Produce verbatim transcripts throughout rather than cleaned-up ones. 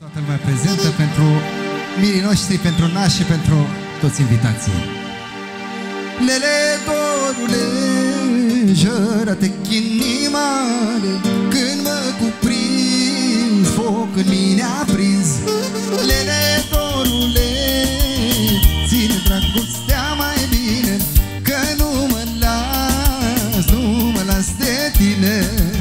Toată lumea prezentă, pentru mirii noștri, pentru nași și pentru toți invitații. Lele, dorule, jără-te-chi inimale, când mă cuprins, foc în mine aprins. Lele, dorule, ține dragostea mai bine, că nu mă las, nu mă las de tine.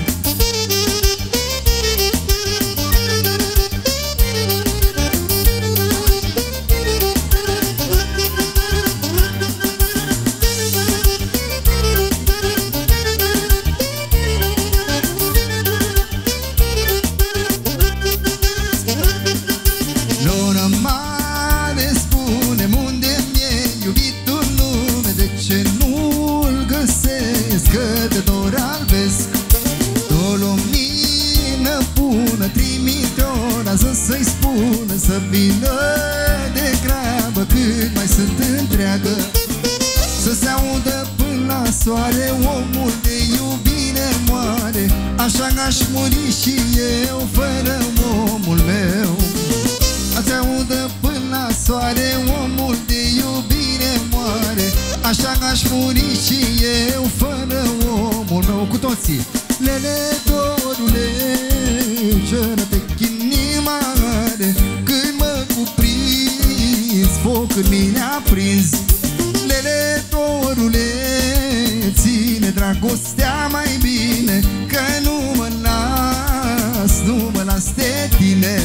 Să-i spună să vină de grabă, cât mai sunt întreagă. Să se audă până la soare, omul de iubire moare. Așa aș muri și eu fără omul meu. Să-ți audă până la soare, omul de iubire moare. Așa aș muri și eu fără omul meu. Cu toții. Lele, dorule, jără-te-chi inimale, când mă cuprins, foc în mine aprins. Lele, dorule, ține dragostea mai bine, că nu mă las, nu mă las de tine.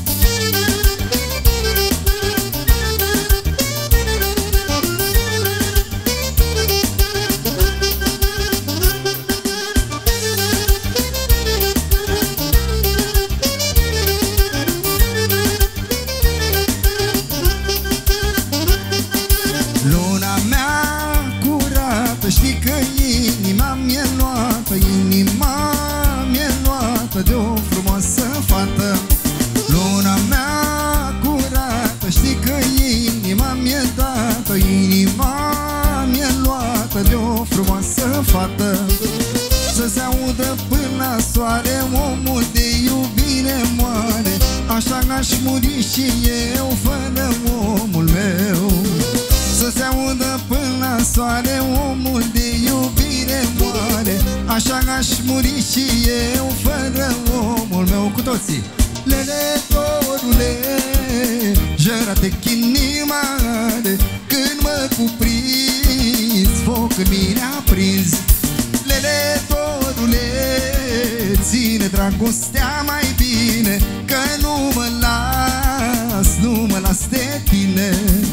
Știi că inima mi-e luată, inima mi-e luată de o frumoasă fată. Luna mea curată, știi că inima mi-e dată, inima mi-e luată de o frumoasă fată. Să se audă până la soare, omul de iubire moare. Așa aș muri și eu fără omul meu. Să se audă până la soare, omul de iubire moare. Așa aș muri și eu fără omul meu. Cu toții. Lele, dorule, jără-te-chi inimale, când mă cuprins, foc în mine aprins. Lele, dorule, ține dragostea mai bine, că nu mă las, nu mă las de tine.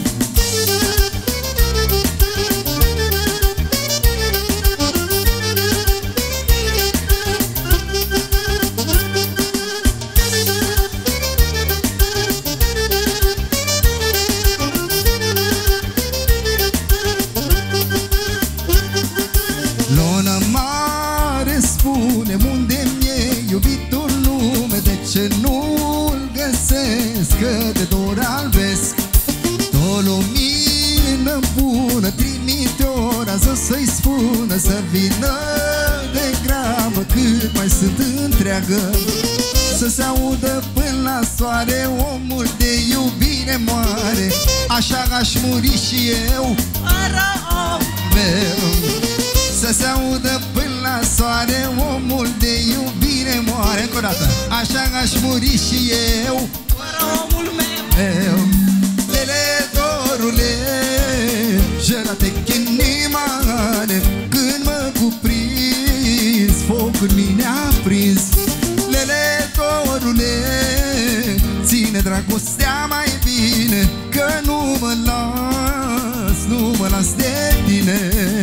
Lună mare, spune-mi unde mi-e iubitul lume, de ce nu-l găsesc, că de dor albesc. O lumină bună trimite o rază, să-i spună să vină de grabă, cât mai sunt întreagă. Să se audă până la soare, omul de iubire moare. Așa aș muri și eu fără omul meu. Să se audă până la soare, omul de iubire moare. Încă o dată. Așa aș muri și eu fără omul meu. Lele, dorule, jără-te-chi inimale, când mă cuprins, foc în mine aprins. Lele, dorule, ține dragostea mai bine, că nu mă las, nu mă las de tine.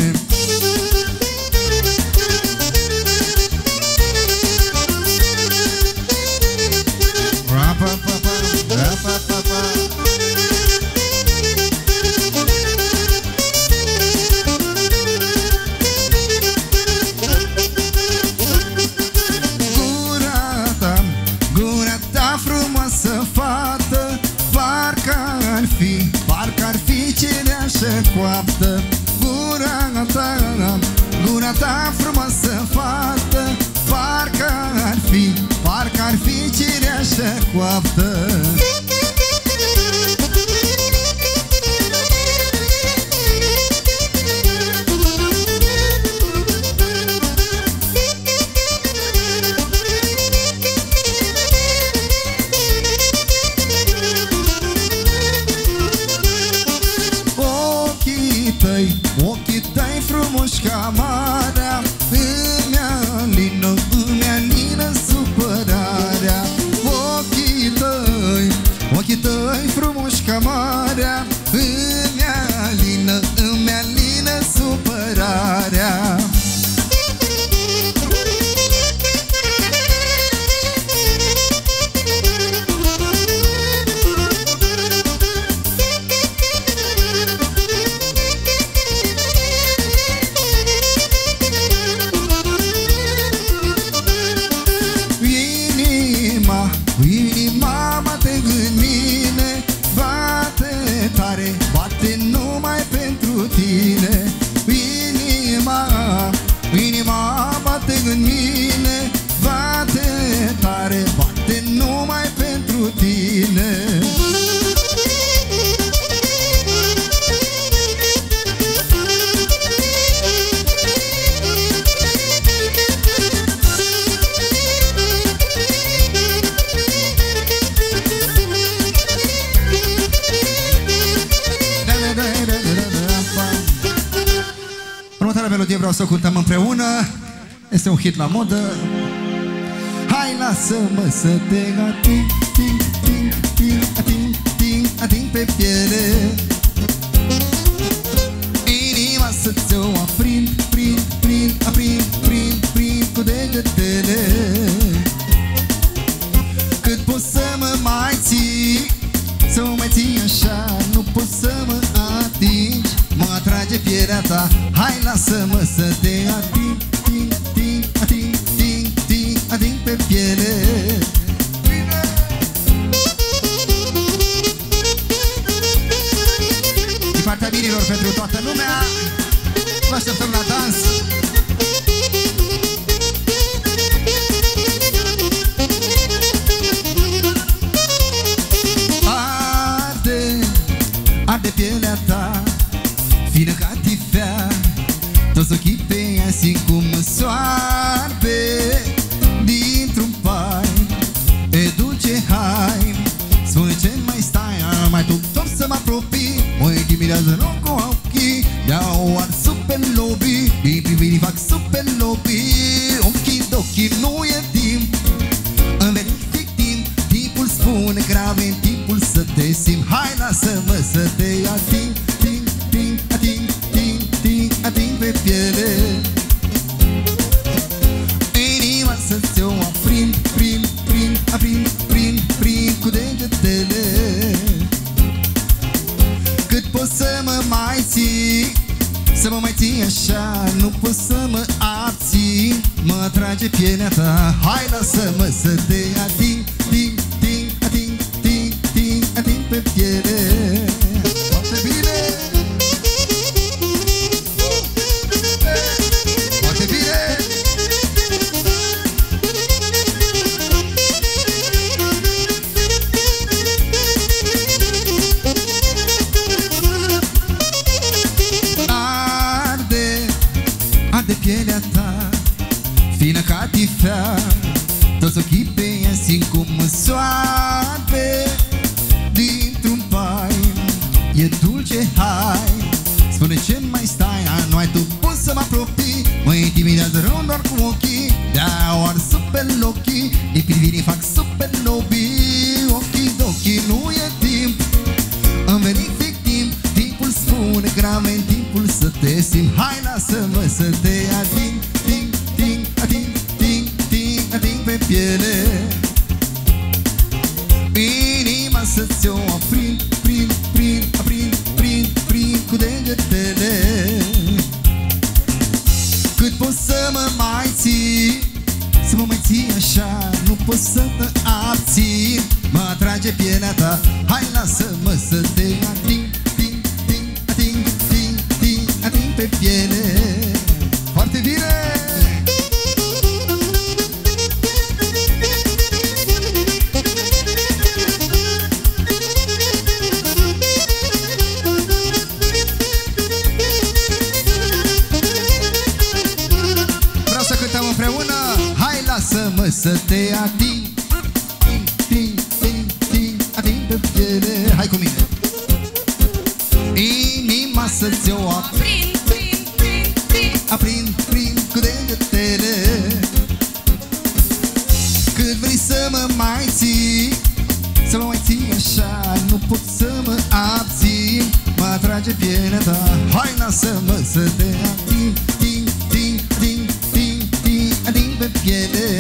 Gura ta, gura ta frumoasă fată, parcă ar fi, parcă ar fi cireașă coaptă. Gura ta, gura ta frumoasă fată, parcă ar fi, parcă ar fi cireașă așa coaptă. Ochii tăi, ochii tăi frumoși ca marea, îmi alină, îmi alină supărarea. Ochii tăi, ochii tăi frumoși ca marea, îmi alină, îmi alină supărarea. Inima bate în mine, bate tare, bate numai pentru tine. Inima, inima bate în mine, bate tare, bate numai pentru tine. Următoarea melodie vreau să o cântăm împreună. Este un hit la modă. Hai, lasă-mă să te ating, ting, ting, ting, ating, ting, ating pe piele. Inima să ți-o aprind, prind, prind, aprind, prind, prind cu degetele. Cât poți să mă mai ții, să mă mai ții așa, nu poți să mă atingi, mă atrage pielea ta. Hai, lasă-mă să te ating, ting, ting, ating, ting, ting, ating pe piele. Din partea binilor pentru toată lumea, vă așteptăm la dans. Arde pielea ta, fină ca tifea, toți ochii pe ea simt cum soarbe dintr-un pai. E dulce, hai, spune ce mai stai, mai tu tot să mă apropii. Mă intimidează nu cu ochii, de-au ars super lobby, din priviri fac super lobby. Ochii d'ochii nu e timp, îmi verific timp, timpul spune grave în timpul să te simt. Hai, lasă-mă să te ating, ting, ting, ating, ting, ting, ating pe piele. Inima să ți-o aprind, prind, prind, aprind, prind, prind cu degetele. Cât poți să mă mai ții, să mă mai ții așa, nu pot să mă abții, mă atrage pielea ta. Hai, lasă-mă să te ating, ting, ting, ating, ting, ting, ating pe piele. Foarte bine! Foarte bine! Arde, arde pielea ta, fină ca tifea, toți ochii pe ea simt cum soarbe dintr-un pai. E dulce, hai, spune ce mai stai, nu ai tu poți să mă apropii. Mă intimidează rău doar cu ochii, de-au ars super ochii, din privirii fac super lobby. Ochii d'ochii nu e timp, îmi verific timp, timpul spune grave în timpul să te simt. Hai, lasă-mă să te ating, ting, ting, ating, ting, ting, ating pe piele. Inima să ți-o aprind, prind, prind, aprind, prind, prind cu degetele. Cât poți să mă mai ții, să mă mai ții așa, nu poți să te abții, mă atrage pielea ta. Hai, lasă-mă să te ating, ting, ting, ating, ting, ting, ating pe piele. Foarte bine! să te ating, ting, ting, ting, ting, ating pe piele. Hai cu mine. Inima să-ți o aprind, prind, prind, prind, aprind, prind cu degetele. Cât vrei să mă mai ții, să mă mai ții așa, nu pot să mă abțin. Mă atrage pielea ta, hai lasă-mă să te ating, ting, ting, ting, ting, ting, ating pe piele.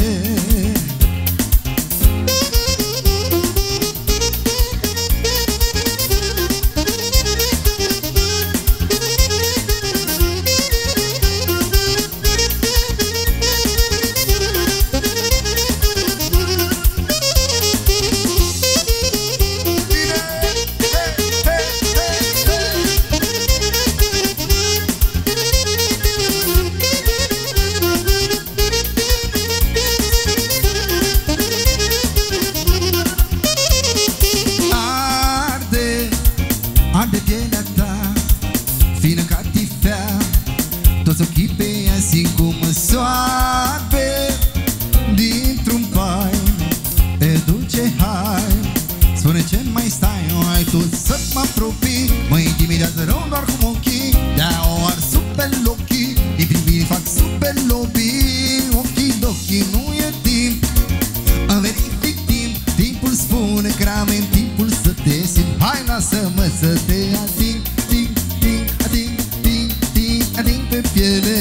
Toți ochii pe ea simt cum mă soarbe dintr-un pai. E dulce, hai, spune ce mai stai, ai tu să mă apropii. Mă intimidează rău doar cu ochii, de-a o arsu pe ochii. Din priviri fac super lobby, ochii d'ochii, nu e timp. Îmi verific timp, timpul spune că avem timpul să te simt. Hai lasă-mă să te ating, ting, ting, ating, ting, ting, ating pe piele.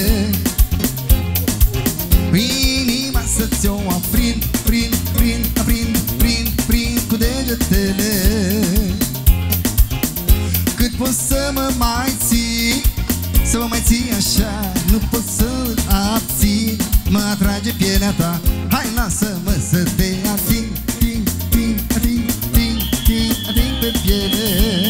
Inima să-ți o aprind, prind, prind, aprind, prind, prind cu degetele. Cât pot să mă mai ții, să mă mai ții așa, nu pot să abții. Mă atrage pielea ta, hai lasă-mă să te ating, ting, ting, ating, ting, ting, ating pe piele.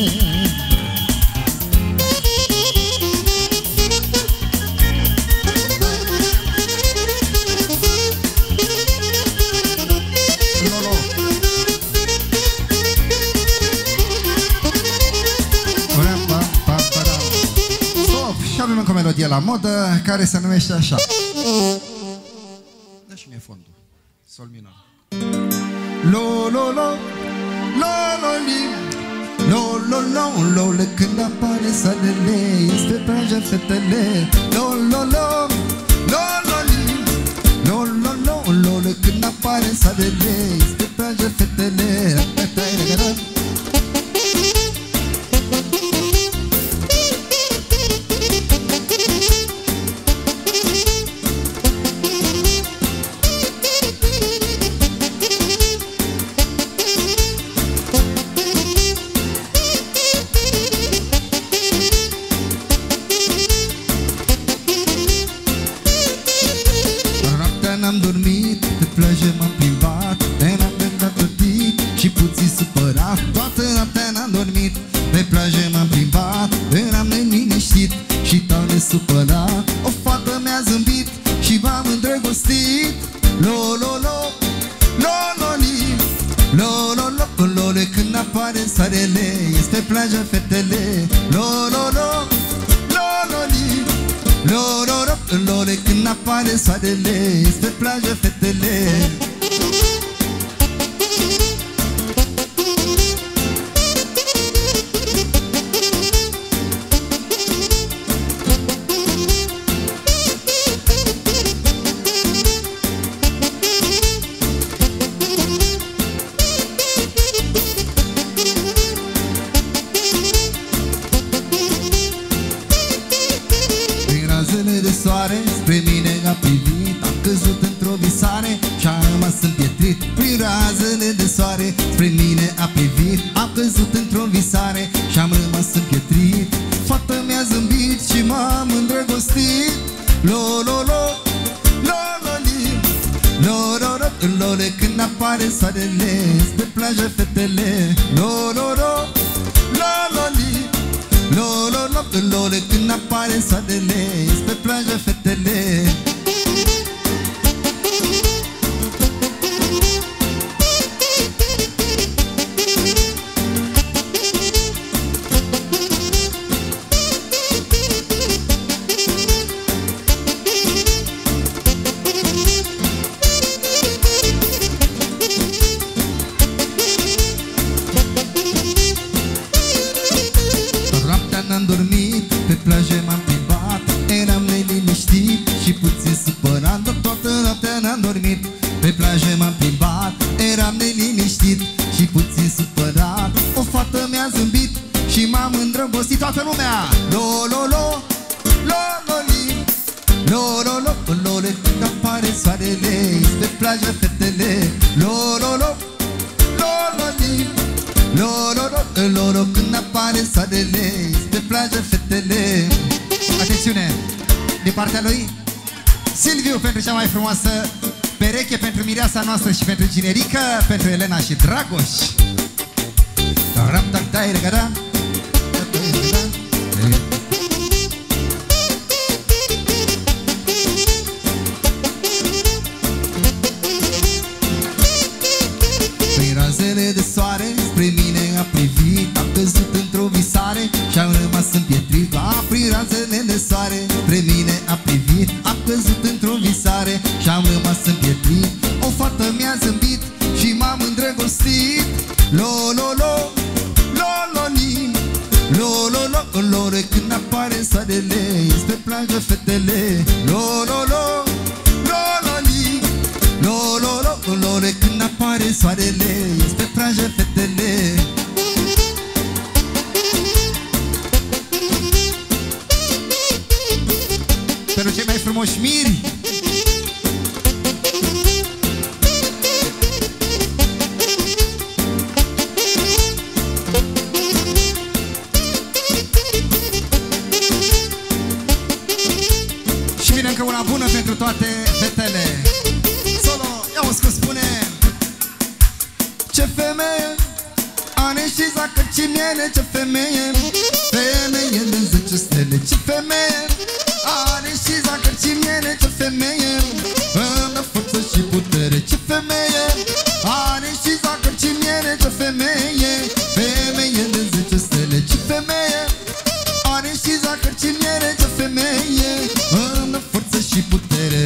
Avem încă o melodie la modă care se numește așa. Dă și mie fondul. Sol minor. Lo, lo, lo, lo, lo, li. Lo, lo, lo, lo, le, când apare soarele, este plajă fetele. Lo, lo, lo, lo, lo, li. Lo, lo, lo, lo, le, când apare soarele, este plajă fetele. N-am dormit, pe plajă m-am plimbat, de noapte m-am plătit și puțin supărat. Toată noaptea n-am dormit, pe plajă m-am plimbat, eram neliniștit și tare supărat. O fată mi-a zâmbit și m-am îndrăgostit. Lo, lo, lo, lo, lo, li. Lo, lo, lo, lo, lo, când apare soarele, este plajă fetele. Lo, lo, lo, lo, lo, li. Lo, lo, lo, lo, lo, când apare soarele, este plajă fetele. De soare spre mine a privit, am căzut într-o visare și-am rămas împietrit. Prin razele de soare spre mine a privit, am căzut într-o visare și-am rămas împietrit. Fata mi-a zâmbit și m-am îndrăgostit. Lo, lo, lo, lo, lo, li. Lo, lo, lo, lo, lo, când apare soarele, spre plajă fetele. Lo, lo, lo, lo, lo, li. Lo, lo, lo, lo, lo, când apare soarele, pe plajă fetele. n-am dormit, pe plajă m-am plimbat, eram neliniștit și puțin supărat, dar toată noaptea n-am dormit. Pe plajă m-am plimbat, eram neliniștit și puțin supărat. O fată mi-a zâmbit și m-am îndrăgostit. Toată lumea! Lo, lo, lo, lo, lo, li. Lo, lo, lo, lo, lo, când apare soarele, pe plajă fetele. Lo, lo, lo, lo, lo, li. Lo, lo, lo, lo, lo, când apare soarele, pe plajă fetele. Atențiune! Din partea lui Silviu pentru cea mai frumoasă pereche, pentru mireasa noastră și pentru Ginerică, pentru Elena și Dragoș. Prin razele de soare spre mine a privit, am căzut într-o visare și-am rămas împietrit. A, prin razele de soare spre mine a privit, am căzut într-o visare și-am rămas împietrit. O fată mi-a zâmbit și m-am îndrăgostit. Lo, lo, lo, lo, lo, li. Lo, lo, lo, lo, lo, când apare soarele, pe plajă fetele. Lo, lo, lo, lo, lo, li. Lo, lo, lo, lo, lo, când apare soarele, pe plajă fetele. Pentru cei mai frumoși miri, și vine încă una bună pentru toate fetele. Solo, ia-o cum spune: ce femeie are și zacărcimiene, ce femeie, femeie de zece stele. Ce femeie are și zacărcimiene, ce femeie îmi dă forță și putere. Ce femeie are și zacărcimiene, ce femeie, femeie de zece stele. Ce femeie are și zacărcimiene, ce femeie îmi dă forță și putere.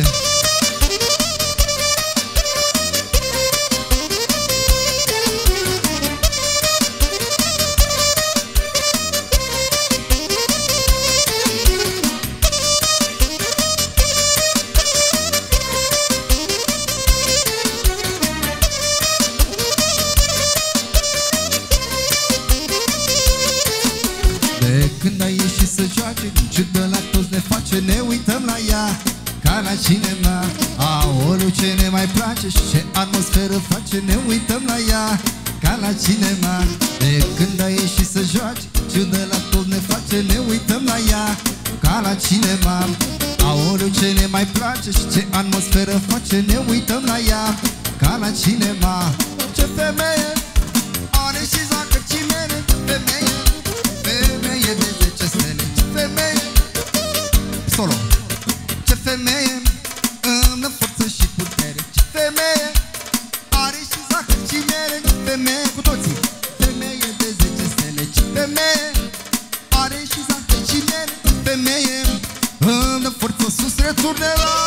Când a ieșit să joace, în ciudă la toți ne face, ne uităm la ea ca la cinema. Aoleu, ce ne mai place și ce atmosferă face, ne uităm la ea ca la cinema. De când a ieșit să joace, în ciudă la toți ne face, ne uităm la ea ca la cinema. Aoleu, ce ne mai place și ce atmosferă face, ne uităm la ea ca la cinema. Ce femeie are și zacărcimene, ce femeie, femeie de zece stele. Ce femeie, solo. Ce femeie îmi dă forță și putere. Ce femeie are și zacărcimene. Ce femeie, cu toții. Femeie de zece stele. Ce femeie are și zacărcimene. Ce femeie îmi dă forță sus, rețuri de la.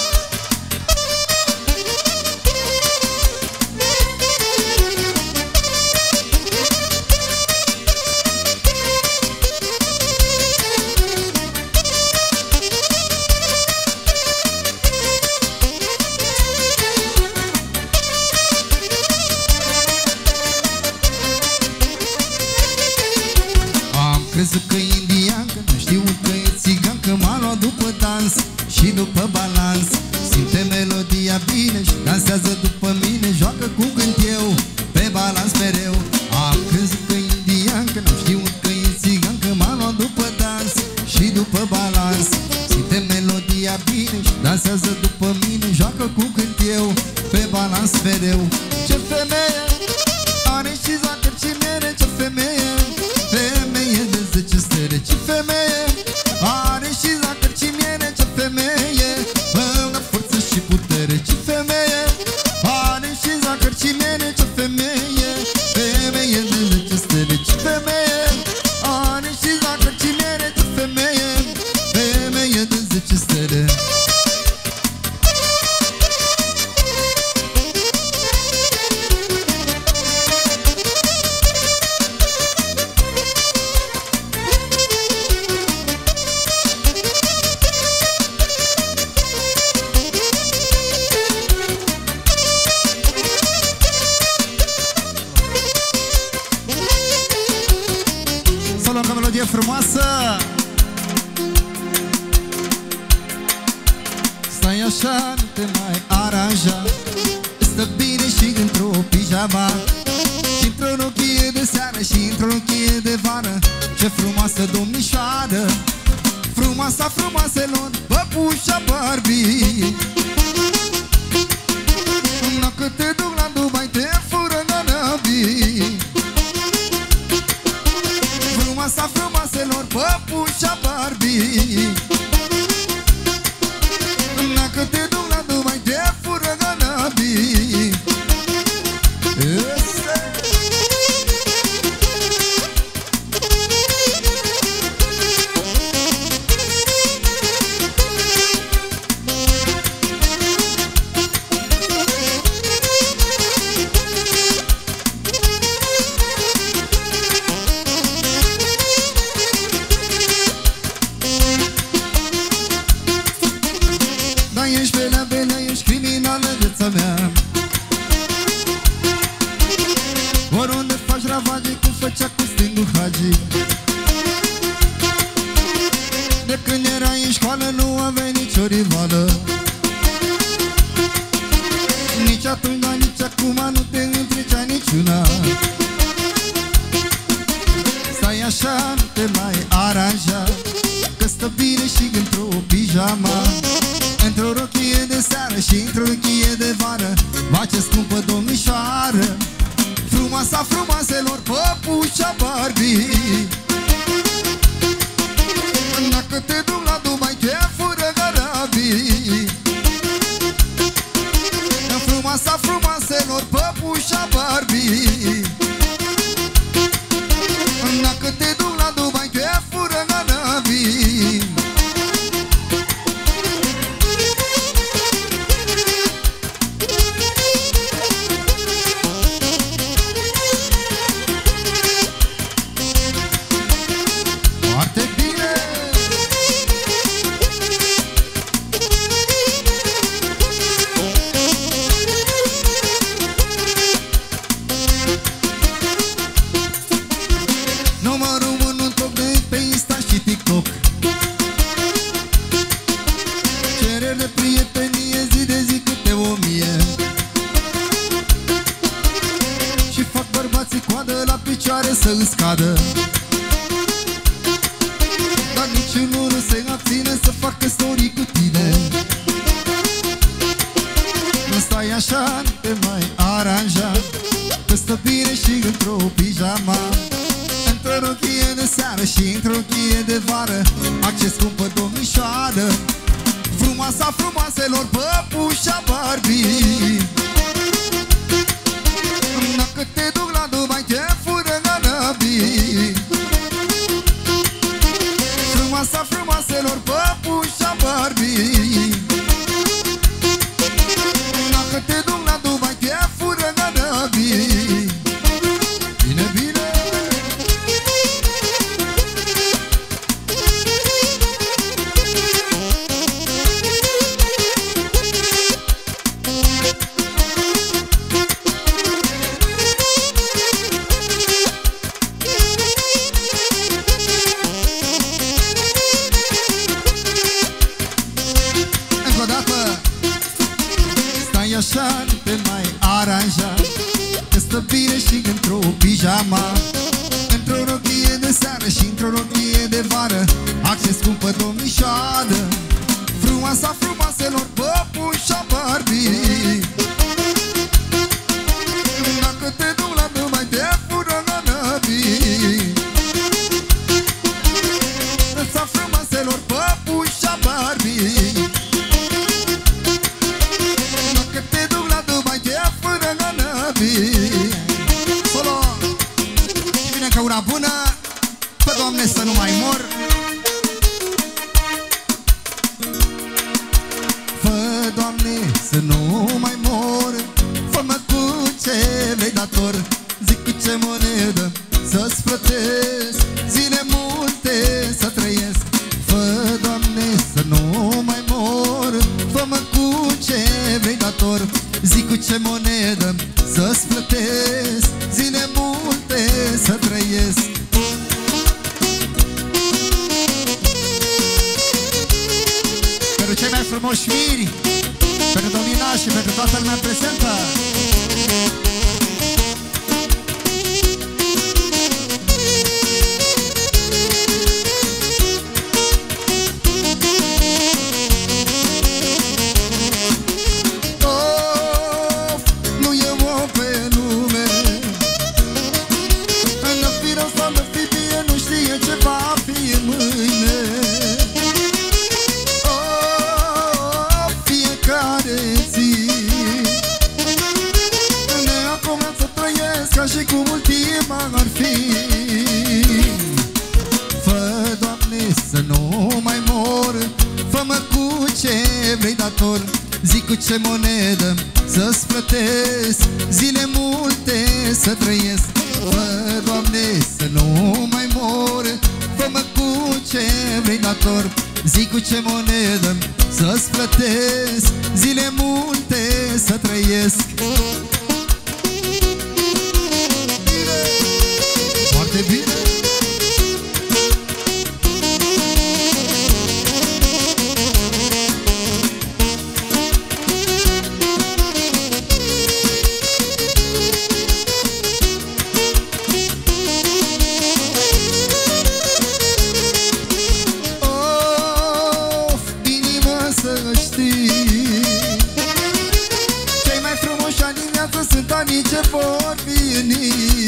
Crezut că e indian, că nu știu că e țigan, că m-a luat după dans și după balans. Simte melodia bine și dansează după mine, joacă cum cânt eu, pe balans mereu. Am crezut că e indian, că nu știu că e țigan, că m-a luat după dans și după balans. Simte melodia bine și dansează după mine, joacă cum cânt eu, pe balans mereu. Ce femeie are și zacărcimene, ce femeie, femeie de zece stele. Ce femeie are și zacărcimiene, ce femeie îmi dă forță și putere. Ce femeie are și zacărcimiene, ce femeie, melodie frumoasă. Stai așa, nu te mai aranja, stă bine și într-o pijama, și într-o rochie de seară și într-o rochie de vară. Ce frumoasă domnișoară, frumoasa frumoaselor, păpușa Barbie. Dacă te duc la Dubai, te fură nănăbii. Frumoasa frumoaselor, păpușa Barbie. Dacă te duc la Dubai, te fură nănăbii. Oriunde faci ravage cum făcea cu stângul Hagi. De când erai în școală nu aveai nicio rivală. Nici atunci, dar nici acum nu te întrecea niciuna. Stai așa, nu te mai aranja, că stă bine și într-o pijama, într-o rochie de seară și într-o rochie de vară. Va, ce scumpă domnișoară, frumoasa frumoaselor, păpușa Barbie. Dacă te duc la Dubai, te fură garabii. Frumoasa frumoaselor, păpușa Barbie. Dacă te duc la Dubai, te fură garabii. Să-ți scadă, dar niciunul nu se abține să facă story cu tine. Nu stai așa, nu te mai aranja, că stă bine și într-o pijama, într-o rochie de seară și într-o rochie de vară. Acces scumpă domnișoară, frumoasa frumoaselor, păpușa Barbie. Dacă te duc la Dubai, te fură garabii. Frumoasa frumoaselor, păpușa Barbie. Dacă te duc la Dubai, te fură garabii. Bine, bine. Așa, nu te mai aranja, că stă bine și într-o pijama, într-o rochie de seară și într-o rochie de vară. Acces scumpă domnișoară, frumoasa frumoaselor, păpușa Barbie. Dacă te duc la Dubai, te fură nănăbii. Frumoasa frumoaselor, păpușa Barbie. Solo! Și vine ca una bună, pe Doamne să nu mai mor. Fă, Doamne, să nu mai mor, fă-mă cu ce vrei dator. Zic cu ce monedă să-ți plătesc, zile multe să trăiesc. Fă, Doamne, să nu mai mor, fă-mă cu ce vrei dator. Zic cu ce monedă să-ți plătesc, zile multe să trăiesc. Toată lumea prezentă. Of, nu e om pe lume, în firă sau în fibie, nu știe ce va fi mâine. Of, fiecare zi ne-a să trăiesc ca și cum ultima ar fi. Fă, Doamne, să nu mai mor, fă-mă cu ce vrei dator. Zic cu ce monedă să-ți plătesc, zile multe să trăiesc. Fă, Doamne, să nu mai mor, fă-mă cu ce vrei dator. Zic cu ce monedă să-ți plătesc, zile multe să trăiesc. Foarte bine! Sunt anii ce vor veni.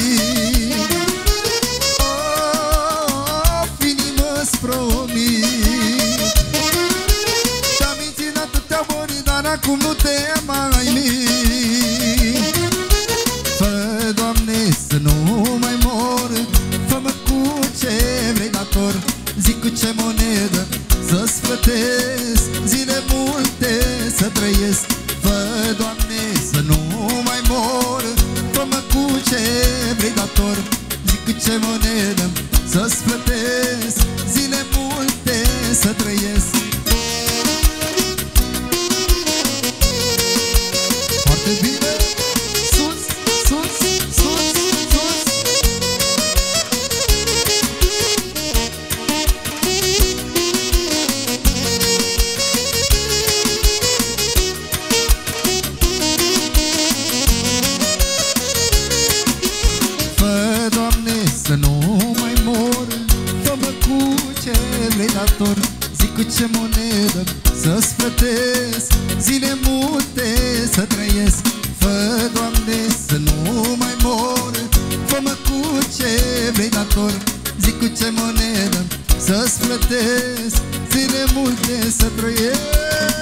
Of, inimă-ți promit, și-am mințit atâtea ori, dar acum nu te mai mint. Fă, Doamne, să nu mai mor, fă-mă cu ce vrei dator. Zic cu ce monedă să-ți plătesc, zile multe să trăiesc. Fă, Doamne, să nu mai mor, fă-mă cu ce vrei dator. Zic cu ce monedă să-ți plătesc, zile multe să trăiesc. Foarte bine! Sus, sus, sus, sus! Fă, Doamne, să nu mai mor, fă-mă cu ce vrei dator. Zic cu ce monedă să-ți plătesc, zile multe să trăiesc. Fă, Doamne, să nu mai mor, fă-mă cu ce vrei dator. Zic cu ce monedă să-ți plătesc, zile multe să trăiesc.